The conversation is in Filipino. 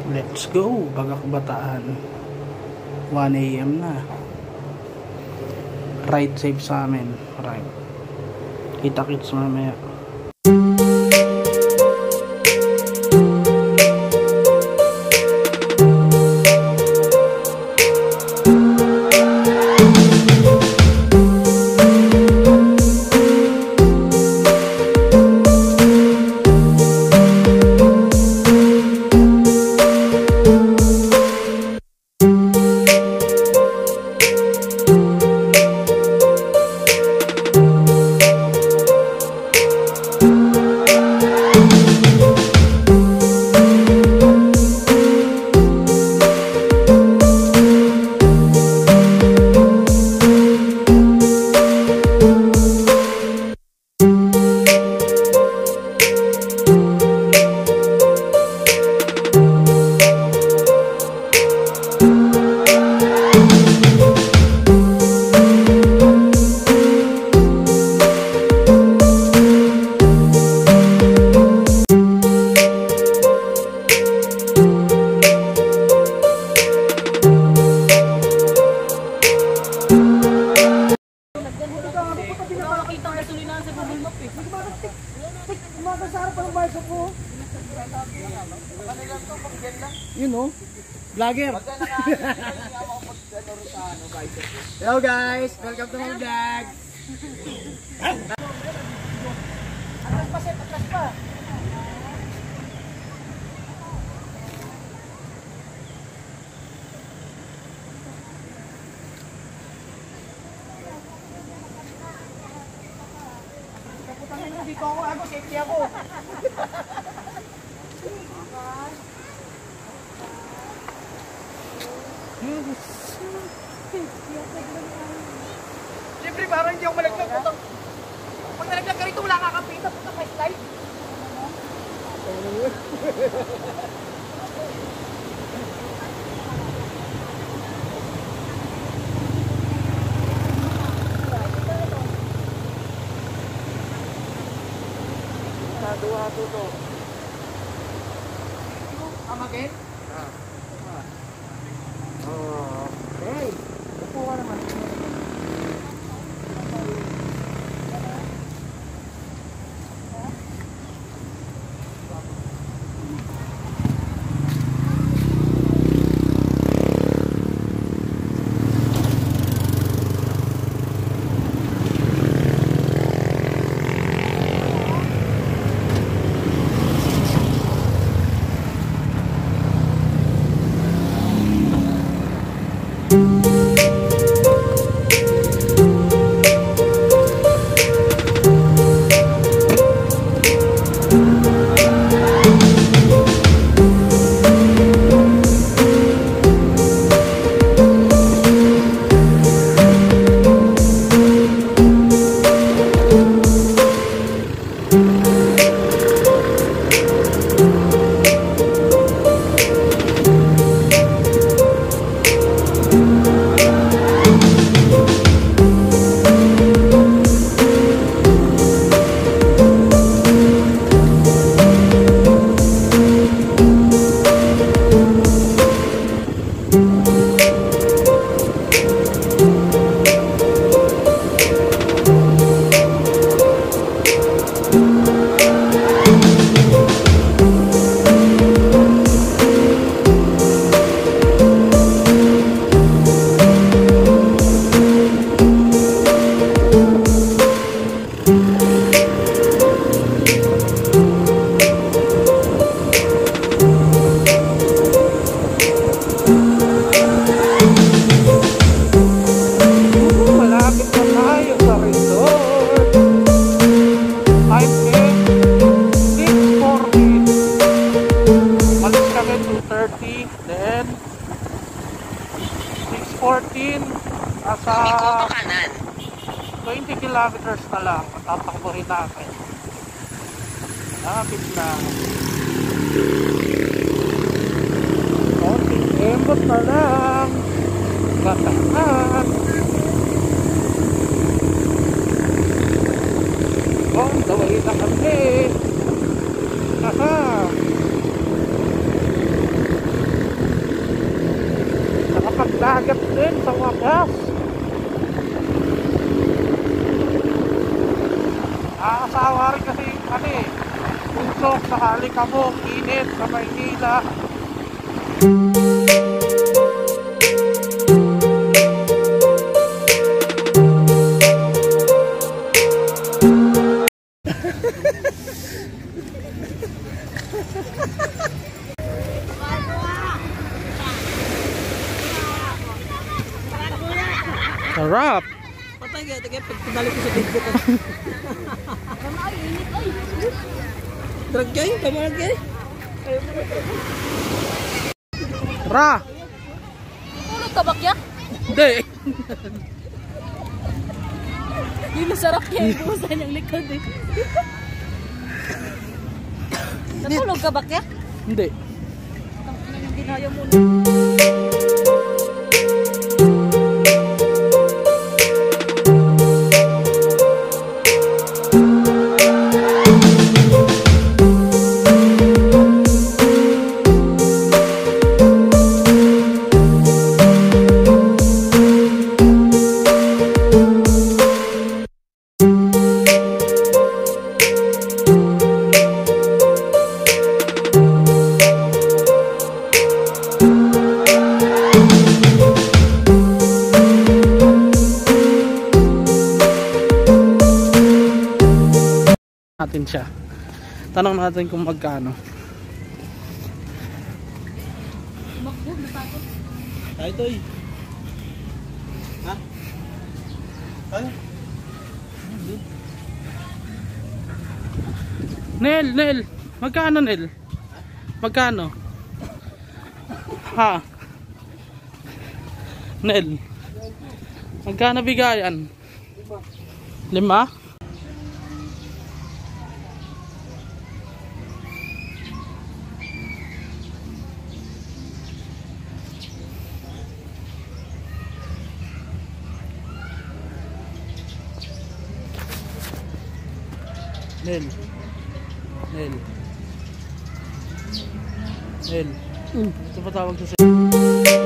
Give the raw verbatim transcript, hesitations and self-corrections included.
Let's go, Bagak Bataan. one A M na. Ride safe sa amin. Right. Kita-kits mamaya. You know, vlogger. Hello guys, welcome to my vlog. Atras pa, set, atras pa. Kaputangin mo dito ako, ako, safety ako. Siyempre parang hindi ako malaglag. Pag nalaglag ka rito, wala kakapita. Puta ka slide. Dua to to. Come again? Ah. Oh, okay. Upo ka naman. Then six fourteen nasa twenty kilometers na lang tatakbo rin natin. Lapit na konting embot na lang gatahan on the way na kami. Haha. dagat din sa wakas. Aasawa rin kasi ano eh, punsok sa Alikabok, init sa Maynila. Sarap! Patay kaya, kaya pagpabalik ko sa tigit. Drag kayo, kamarag kayo. Ra! Tulog ka bakya? Hindi! Yung masarap yan, buhusan yung likod eh. Natulog ka bakya? Hindi. Ang ina yung ginaya mo. Natin siya. Tanong natin kung magkano. Tayo to eh. Ha? Ano? Nel, Nel, magkano Nel? Magkano? Ha? Nel, magkano bigayan? Lima? Nel. Nel. Nel. Mm. Ito pa tawag sa